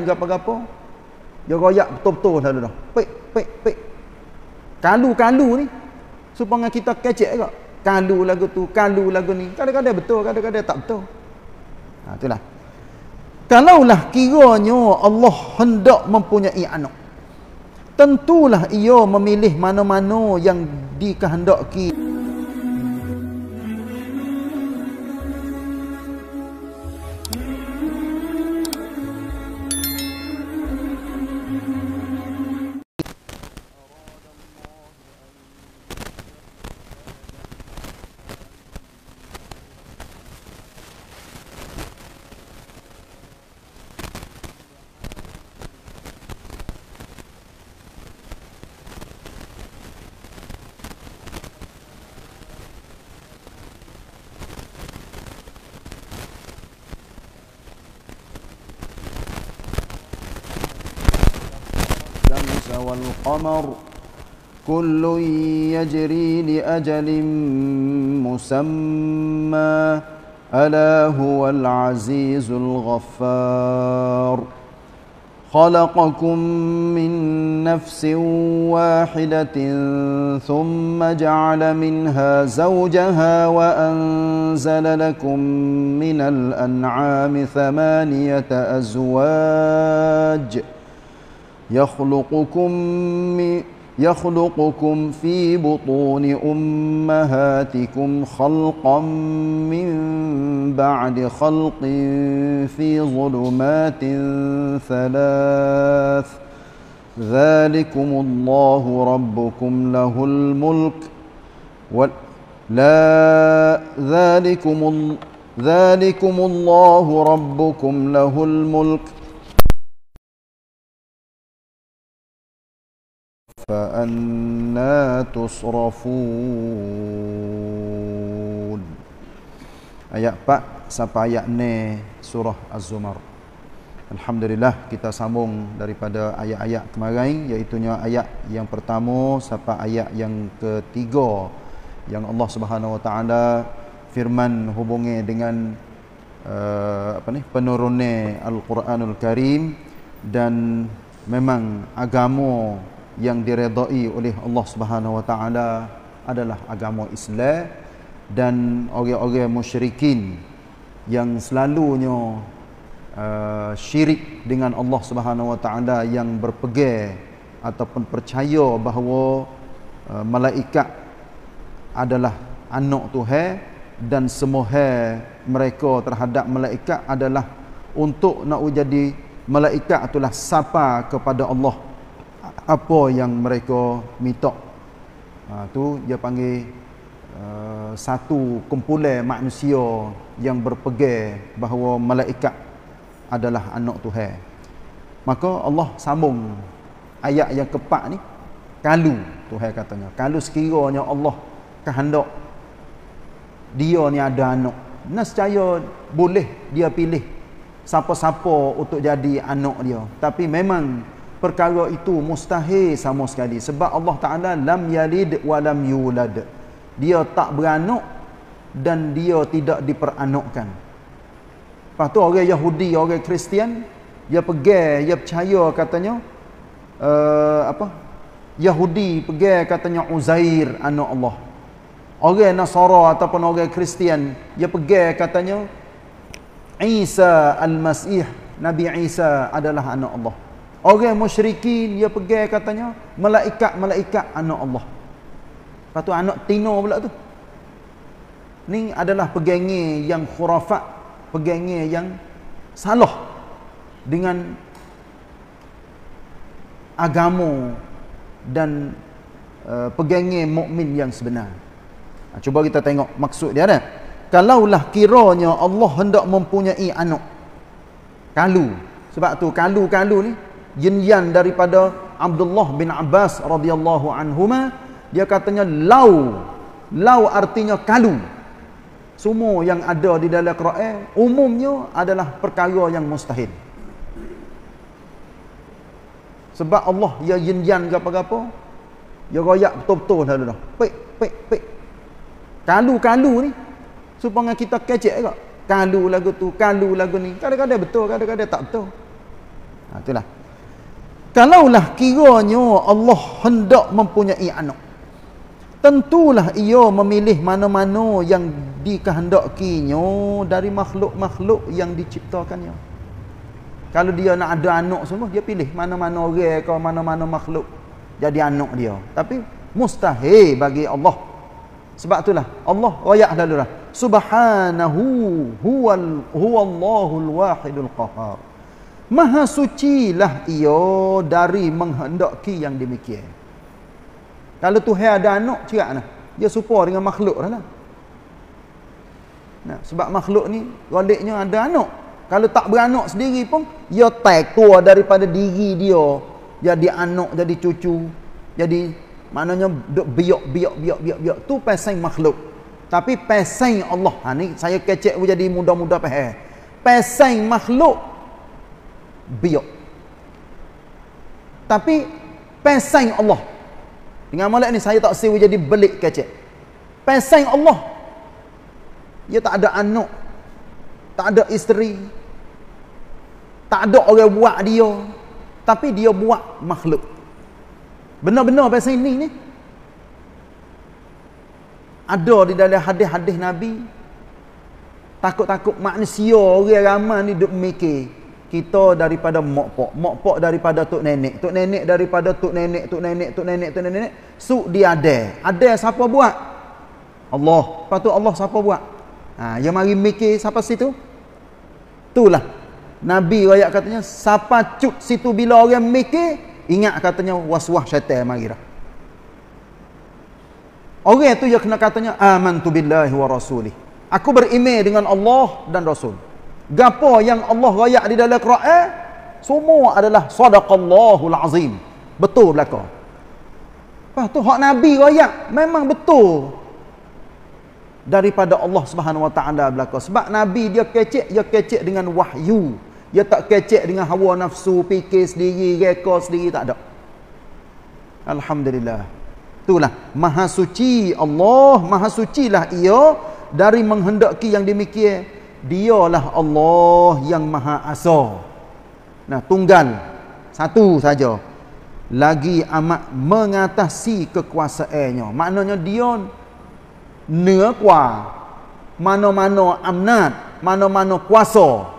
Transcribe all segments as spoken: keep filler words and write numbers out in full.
gapo-gapo. Dia royak betul-betul dah dah. Pik pik pik. Kalu-kalu ni supaya kita kecek juga. Kalu lagu tu, kalu lagu ni. Kadang-kadang betul, kadang-kadang tak betul. Ha itulah. Kalaulah kiranya Allah hendak mempunyai anak, tentulah ia memilih mana-mana yang dikehendaki. والقمر كل يجري لأجل مسمى ألا هو العزيز الغفار خلقكم من نفس واحدة ثم جعل منها زوجها وأنزل لكم من الأنعام ثمانية أزواج يخلقكم يخلقكم في بطون أمهاتكم خلقا من بعد خلق في ظلمات ثلاث ذلكم الله ربكم له الملك ولا ذلكم ذلكم الله ربكم له الملك فَأَنَّا تُصْرَفُونَ. Ayat empat sampai ayat enam surah Az-Zumar. Alhamdulillah, kita sambung daripada ayat-ayat kemarin, iaitunya ayat yang pertama sampai ayat yang ketiga, yang Allah Subhanahu Wa Taala firman hubungi dengan uh, apa ni penurunan Al-Quranul Karim, dan memang agama yang diredai oleh Allah Subhanahu Wa Taala adalah agama Islam, dan orang-orang musyrikin yang selalunya uh, syirik dengan Allah Subhanahu Wa Taala, yang berpegang ataupun percaya bahawa uh, malaikat adalah anak Tuhan, dan semua hal mereka terhadap malaikat adalah untuk nak jadi malaikat itulah sapa kepada Allah apa yang mereka minta. Ha, tu dia panggil uh, satu kumpulan manusia yang berpegang bahawa malaikat adalah anak Tuhan. Maka Allah sambung ayat yang keempat ni, kalau Tuhan katanya, kalau sekiranya Allah kehendak dia ni ada anak, nescaya boleh dia pilih siapa-siapa untuk jadi anak dia. Tapi memang perkara itu mustahil sama sekali, sebab Allah Ta'ala lam yalid wa lam yulad. Dia tak beranak dan dia tidak diperanakkan. Lepas tu orang Yahudi, orang Kristian, dia pegang, dia percaya katanya uh, apa? Yahudi pegang katanya Uzair anak Allah. Orang Nasara ataupun orang Kristian, dia pegang katanya Isa Al-Masih, Nabi Isa adalah anak Allah. Orang musyrikin dia pegang katanya malaikat-malaikat anak Allah. Lepas tu anak tino pula tu. Ni adalah pegangan yang khurafat, pegangan yang salah dengan agama dan uh, pegangan mukmin yang sebenar. Ha, cuba kita tengok maksud dia dah. Kalaulah kiranya Allah hendak mempunyai anak. Kalu. Sebab tu kalu-kalu ni jinyan daripada Abdullah bin Abbas radhiyallahu anhuma, dia katanya lau. Lau artinya kalu. Semua yang ada di dalam Quran umumnya adalah perkara yang mustahil. Sebab Allah dia jinyan ke apa-apa, dia royak betul-betul dah dah. Pik pik pik. Kalu-kalu ni supaya kita kecek juga. Kalu lagu tu, kalu lagu ni. Kadang-kadang betul, kadang-kadang tak betul. Ha, itulah. Kalaulah kiranya Allah hendak mempunyai anak, tentulah ia memilih mana-mana yang dikehendakinya dari makhluk-makhluk yang diciptakannya. Kalau dia nak ada anak semua, dia pilih mana-mana orang ke mana-mana makhluk jadi anak dia. Tapi mustahil bagi Allah. Sebab itulah Allah royak lalulah, subhanahu huwal huwallahul wahidul qahhar. Maha sucilah ia dari menghendaki yang demikian. Kalau Tuhan ada anak, cerak nah. Dia serupa dengan makhluk dah lah. Nah, sebab makhluk ni goliknya ada anak. Kalau tak beranak sendiri pun, dia tak keluar daripada diri dia jadi anak, jadi cucu, jadi maknanya duk biak biak biak biak biak tu pasal makhluk. Tapi pasal Allah, ha ni saya kecek jadi mudah-mudah faham. Pasal makhluk biak. Tapi pasal Allah, dengan molek ni saya tak siwi jadi belik kecek. Pasal Allah, dia tak ada anak, tak ada isteri, tak ada orang buat dia, tapi dia buat makhluk. Benar-benar pasal ini ni ada di dalam hadis-hadis Nabi. Takut-takut manusia orang ramai ni duk mikir kita daripada mak pak, mak pak daripada tok nenek, tok nenek daripada tok nenek, tok nenek, tok nenek, tok nenek, suk dia ada. Ada siapa buat? Allah. Lepas tu Allah siapa buat? Ha, yang mari mikir siapa situ? Itulah Nabi royak katanya, siapa cut situ bila orang mikir, ingat katanya waswah syaitan mari dah. Orang tu dia kena katanya amantu billahi wa rasulih. Aku beriman dengan Allah dan Rasul. Gapo yang Allah royak di dalam Quran semua adalah sadaqallahul azim. Betul belaka. Lepas tu hak Nabi royak memang betul daripada Allah Subhanahu wa taala belaka. Sebab Nabi dia kecek, dia kecek dengan wahyu. Dia tak kecek dengan hawa nafsu, fikir sendiri, reka sendiri, tak ada. Alhamdulillah. Itulah maha suci Allah, maha sucilah ia dari menghendaki yang demikian. Dialah Allah yang maha asa. Nah, tunggal satu saja. Lagi amat mengatasi kekuasaannya. Maknanya dia near kuat mana-mana amnat, mana-mana kuasa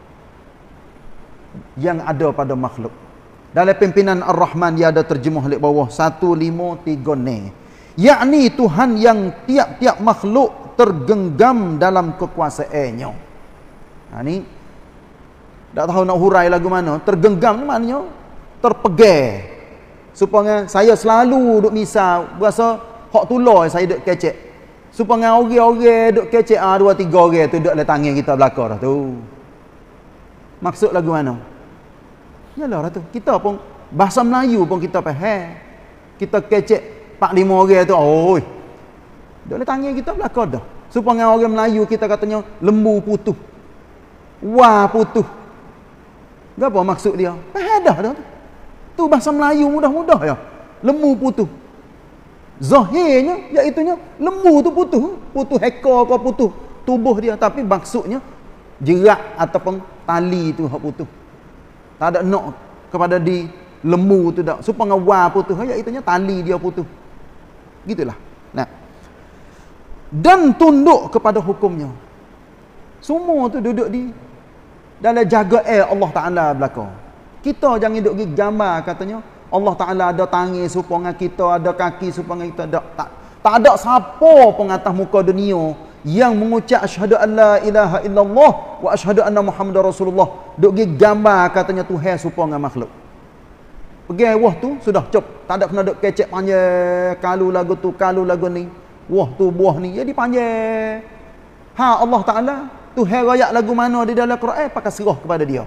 yang ada pada makhluk. Dalam pimpinan Ar-Rahman dia ada terjemuh di bawah satu lima tiga ni. Yakni Tuhan yang tiap-tiap makhluk tergenggam dalam kekuasaannya. Ha ni tak tahu nak hurai lagu mana. Tergenggam ni maknanya terpegang. Supaya saya selalu duk misal berasa hak tular saya duk kecek. Supaya orang-orang duk kecek ah dua tiga orang tu duk dalam tangan kita belakang dah tu. Maksud lagu mana? Yalah dah tu. Kita pun bahasa Melayu pun kita faham. Kita kecek empat lima orang tu, oi. Duk dalam tangan kita belakang dah. Supaya orang Melayu kita katanya lembu putuh. Wah putuh. Apa maksud dia? Faham dah dah tu. Tu bahasa Melayu mudah-mudah ya. Lembu putuh. Zahirnya iaitunya lembu tu putuh, putuh ekor ke putuh tubuh dia, tapi maksudnya jerat ataupun tali tu hak putuh. Tak ada nak kepada di lembu tu dak. Supaya wah putuh iaitunya tali dia putuh. Gitulah. Nah. Dan tunduk kepada hukumnya. Semua tu duduk di dalam jaga air Allah Taala belakang. Kita jangan duduk pergi gambar katanya Allah Taala ada tangan supaya kita, ada kaki supaya kita, tak tak, tak ada siapa pun atas muka dunia yang mengucap asyhadu an la ilaha illallah wa asyhadu anna muhammadar rasulullah duk pergi gambar katanya Tuhan supaya dengan makhluk. Pergi wah tu sudah cop, tak ada kena duk kecek panjang kalau lagu tu kalau lagu ni. Wah tu buah ni jadi panjang. Ha Allah Taala Tuhan royak lagu mana di dalam Quran pakai serah kepada dia.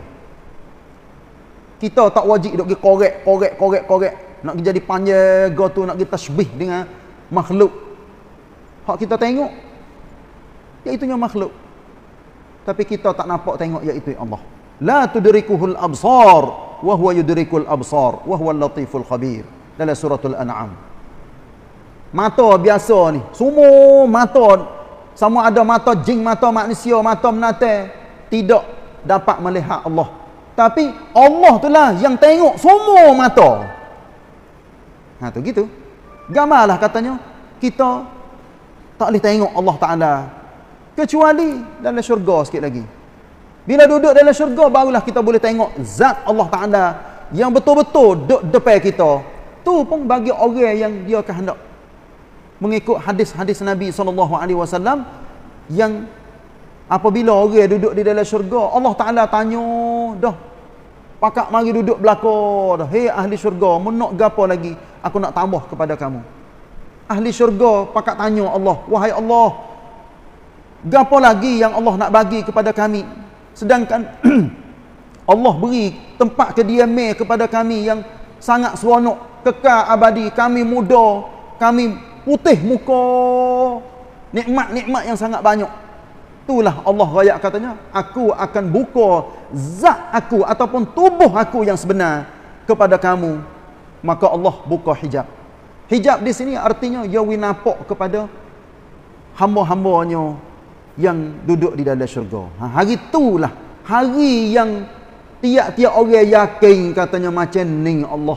Kita tak wajib duk pergi korek korek korek korek nak pergi jadi panjang go tu nak kita tasbih dengan makhluk. Hak kita tengok iaitunya makhluk. Tapi kita tak nampak tengok iaitu Allah. La tudrikuhul absar wa huwa yudrikul absar wa huwal latiful khabir. Dalam suratul An'am. Mata biasa ni, semua mata sama ada mata jin, mata manusia, mata menata tidak dapat melihat Allah. Tapi Allah tu lah yang tengok semua mata. Ha tu gitu. Gambarlah katanya kita tak boleh tengok Allah Taala kecuali dalam syurga sikit lagi. Bila duduk dalam syurga barulah kita boleh tengok zat Allah Taala yang betul-betul duduk depan kita. Tu pun bagi orang yang dia kehendak mengikut hadis-hadis Nabi sallallahu alaihi wasallam yang apabila orang duduk di dalam syurga, Allah Taala tanya dah, pakak mari duduk belakang dah. Hei ahli syurga, mun nak gapo lagi? Aku nak tambah kepada kamu. Ahli syurga pakak tanya Allah, wahai Allah, gapo lagi yang Allah nak bagi kepada kami? Sedangkan Allah beri tempat kediaman kepada kami yang sangat seronok, kekal abadi, kami muda, kami putih muka, nikmat-nikmat yang sangat banyak. Itulah Allah raya katanya, aku akan buka zat aku ataupun tubuh aku yang sebenar kepada kamu. Maka Allah buka hijab. Hijab di sini artinya ia winapok kepada hamba-hambanya yang duduk di dalam syurga. Ha, hari itulah hari yang tiap-tiap orang yakin katanya macam ni Allah.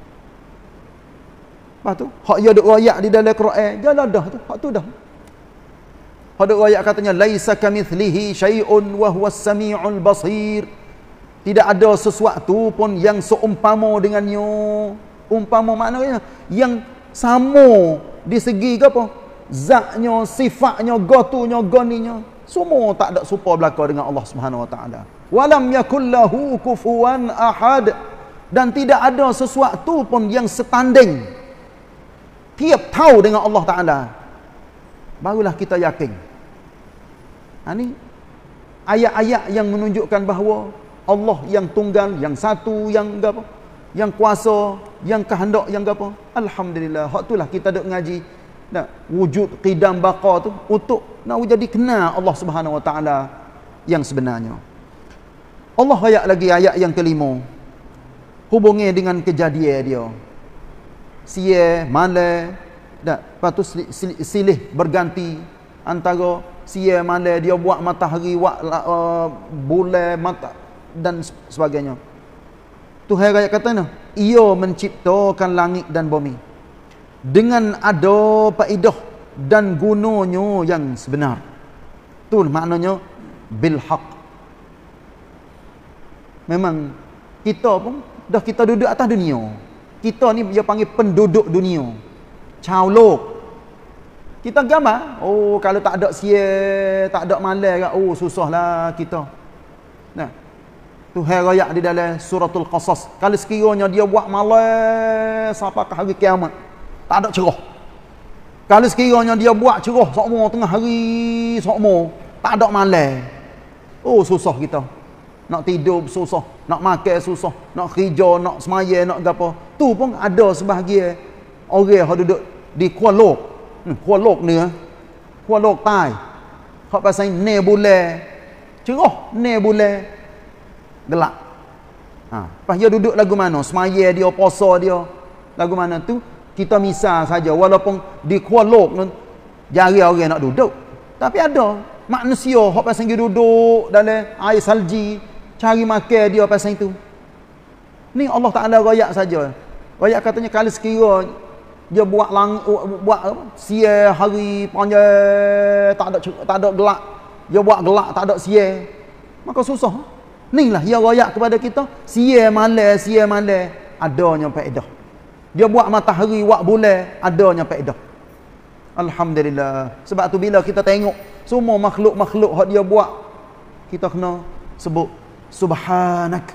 Lepas tu, hak dia duk royak di dalam Quran, jalan dah tu, hak tu dah. Hak duk royak katanya laisa kamitslihi syai'un wa huwas samiul basir. Tidak ada sesuatu pun yang seumpama dengannya. Umpama maknanya yang sama di segi ke apa? Zatnya, sifatnya, gotunya, goninya, semua tak ada serupa belaka dengan Allah Subhanahu wa taala. Walam yakul lahu kufuwan ahad, dan tidak ada sesuatu pun yang setanding tiap tahu dengan Allah Taala. Barulah kita yakin. Ha ni ayat-ayat yang menunjukkan bahawa Allah yang tunggal, yang satu, yang apa? Yang kuasa, yang kehendak, yang apa? Alhamdulillah. Hak itulah kita duk ngaji nak wujud qidam baqa tu untuk nak jadi kenal Allah Subhanahu wa taala yang sebenarnya. Allah ayat lagi ayat yang kelima. Hubungi dengan kejadian dia. Sia, mala, dak, lepas tu silih, silih berganti antara sia, mala, dia buat matahari, buat uh, bulan, mata dan sebagainya. Tuhan ayat katanya, ia menciptakan langit dan bumi dengan ada faedah dan gunanya yang sebenar. Tu maknanya bil haq. Memang kita pun dah kita duduk atas dunia. Kita ni dia panggil penduduk dunia. Caulok. Kita gambar, oh kalau tak ada sia, tak ada malam, oh susahlah kita. Nah. Tuhan royak di dalam suratul Qasas, kalau sekiranya dia buat malam sampai ke hari kiamat, tak ada cerah. Kalau sekiranya dia buat cerah semua tengah hari semua, tak ada malam, oh susah kita. Nak tidur susah, nak makan susah, nak kerja, nak semaya, nak apa. Tu pun ada sebahagian orang yang duduk di Kuala Lok. Hmm, Kuala Lok ni, Kuala Lok Tai. Hak pasal ni bulan cerah, ni bulan gelap. Ha, lepas dia duduk lagu mana? Semaya dia, puasa dia, lagu mana tu? Kita misal saja, walaupun di Kuala Lok jari orang nak duduk, tapi ada manusia hak pasal dia duduk dalam air salji, cari makan dia pasal itu. Ni Allah Taala royak saja. Royak katanya kalau sekira dia buat lang, buat apa? Sia hari panjang, tak ada tak ada gelap. Dia buat gelap, tak ada sia. Maka susah. Inilah dia royak kepada kita, sia malam, sia malam adanya faedah. Dia buat matahari, buat bulan, adanya faedah. Alhamdulillah. Sebab tu bila kita tengok semua makhluk-makhluk hak dia buat, kita kena sebut subhanak.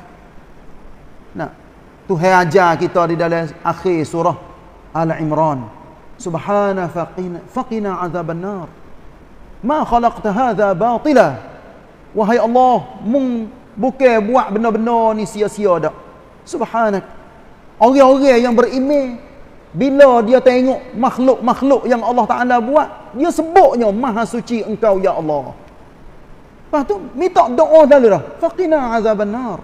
Nah, Tuhan ajar kita di dalam akhir surah Al-Imran, subhana faqina faqina azaban nar. Ma khalaqta hadza batila. Wahai Allah, mung bukan buat benda-benda ni sia-sia dak. Subhanak. Orang-orang yang beriman bila dia tengok makhluk-makhluk yang Allah Taala buat, dia sebutnya maha suci engkau ya Allah. Lepas tu minta doa dulu dah. Faqina azaban nar.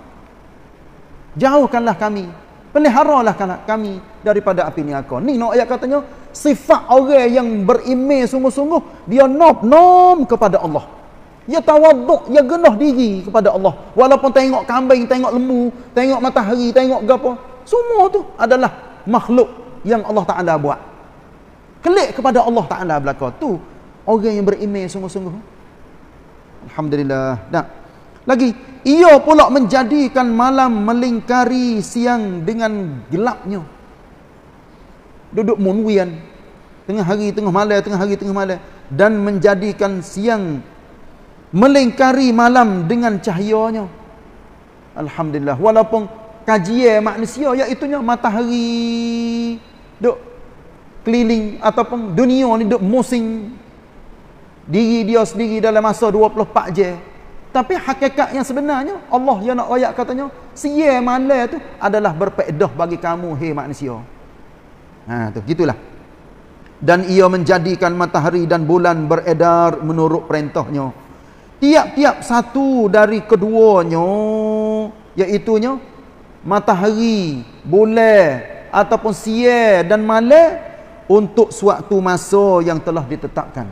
Jauhkanlah kami, peliharalah kami daripada api neraka. Ni nak ayat katanya sifat orang yang beriman sungguh-sungguh, dia nom-nom kepada Allah. Ia tawaduk, ia genah diri kepada Allah. Walaupun tengok kambing, tengok lembu, tengok matahari, tengok gapo, semua tu adalah makhluk yang Allah Ta'ala buat. Kelik kepada Allah Ta'ala belaka. Tu orang yang beriman sungguh-sungguh. Alhamdulillah. Nah, lagi, ia pula menjadikan malam melingkari siang dengan gelapnya. Duduk munwian, tengah hari, tengah malam, tengah hari, tengah malam. Dan menjadikan siang melingkari malam dengan cahayanya. Alhamdulillah. Walaupun kajian manusia, iaitunya matahari duk keliling ataupun dunia ni duk musing diri dia sendiri dalam masa dua puluh empat jam. Tapi hakikat yang sebenarnya Allah yang nak ayat katanya, siang malam tu adalah berfaedah bagi kamu, hei manusia. Ha tu, gitulah. Dan ia menjadikan matahari dan bulan beredar menurut perintahnya. Tiap-tiap satu dari keduanya, iaitunya matahari, bulan ataupun siang dan malam, untuk suatu masa yang telah ditetapkan.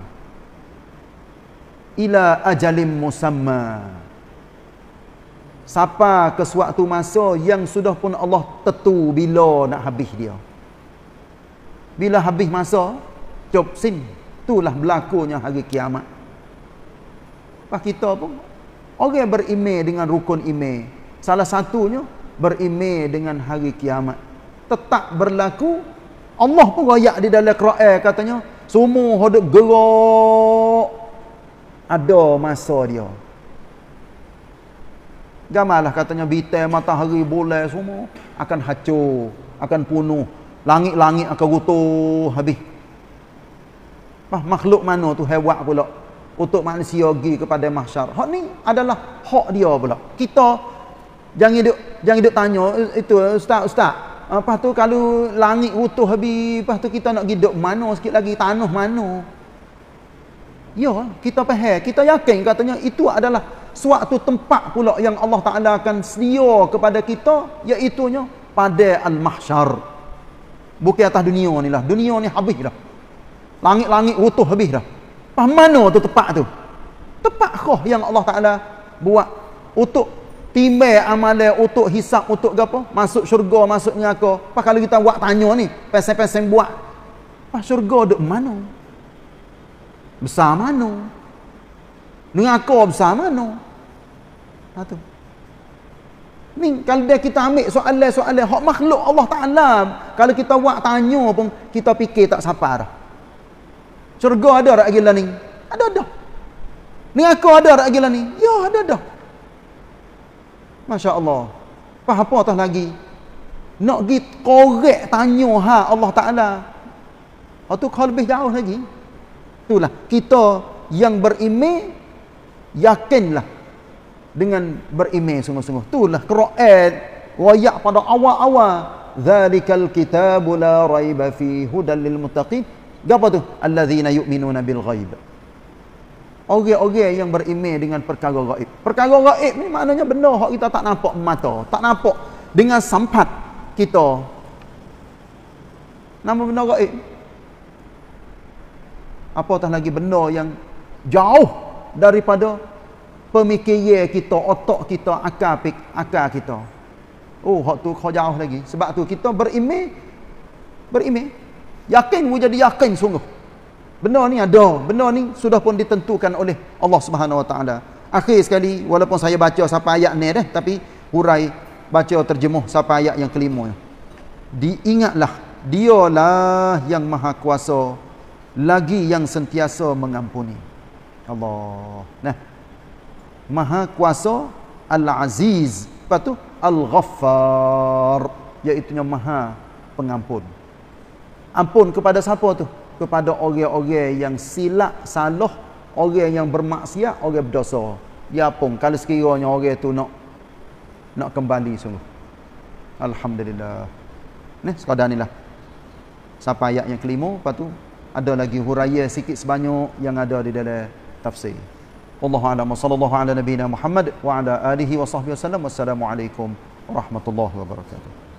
Ila ajalim musamma, sampai ke suatu masa yang sudah pun Allah tentu bila nak habis dia. Bila habis masa, cop sin, itulah berlakunya hari kiamat. Pak kita pun orang beriman dengan rukun iman, salah satunya beriman dengan hari kiamat. Tetap berlaku. Allah pun royak di dalam Quran katanya, semua hendak gerak, ada masa dia. Gamalah katanya bintang, matahari, bulan semua akan hancur, akan punuh. Langit-langit akan runtuh habis. Bah, makhluk mana tu hewan pula untuk manusia pergi kepada mahsyar. Hak ni adalah hak dia pula. Kita jangan duk jangan duk tanya itu ustaz ustaz. Lepas tu kalau langit runtuh habis, lepas tu kita nak pergi duk mana sikit lagi, tanah mana? Ya, kita faham, kita yakin katanya itu adalah suatu tempat pula yang Allah Taala akan sedia kepada kita, iaitunya pada al-mahsyar. Bukan atas dunia ni lah. Dunia ni habis dah. Langit-langit runtuh habis dah. Pas mana tu tempat tu? Tempat kah yang Allah Ta'ala buat untuk timbang amalan, untuk hisap, untuk apa? Masuk syurga, masuk neraka. Pas kalau kita buat tanya ni, pesen-pesen buat. Pas syurga duk mana? Besar mana? Neraka besar mana? Ha tu. Ni kalau dia kita ambil soalan-soalan hak makhluk Allah Ta'ala, kalau kita buat tanya pun kita fikir tak sampai dah. Syurga ada tak gila ni? Ada dah. Neraka ada tak gila ni? Ya, ada dah. Masya Allah. Apa apa tah lagi? Nak pergi korek tanya ha Allah Ta'ala. Oh tu kau lebih jauh lagi. Itulah kita yang beriman, yakinlah dengan beriman sungguh-sungguh. Itulah Quran royak pada awal-awal, zalikal kitabu la raiba fi hudal lil muttaqin. Apa tu? Allazina yu'minuna bil ghaib. Orang-orang yang beriman dengan perkara gaib. Perkara gaib ni maknanya benda hak kita tak nampak mata, tak nampak dengan sampat kita. Nama benda gaib. Apatah lagi benda yang jauh daripada pemikiran kita, otak kita, akal akal kita. Oh, hak tu kau jauh lagi. Sebab tu kita beriman, beriman, yakin, mu jadi yakin sungguh. Benda ni ada, benda ni sudah pun ditentukan oleh Allah Subhanahu Wa Taala. Akhir sekali, walaupun saya baca sampai ayat ni dah, tapi hurai baca terjemuh sampai ayat yang kelima. Diingatlah, dialah yang maha kuasa, lagi yang sentiasa mengampuni. Allah. Nah, maha kuasa, Al-Aziz, lepas tu Al-Ghaffar, iaitu maha pengampun. Ampun kepada siapa tu? Kepada orang-orang yang silap, salah, orang yang bermaksiat, orang berdosa. Dia pun kalau sekiranya orang tu nak nak kembali sungguh. Alhamdulillah. Ni sekadar inilah. Sampai ayat yang kelima, lepas tu ada lagi huraian sikit sebanyak yang ada di dalam tafsir. Wallahu a'lam. Sallallahu ala nabiyyina Muhammad wa ala alihi wa sahbihi wasallam. Wassalamualaikum warahmatullahi wabarakatuh.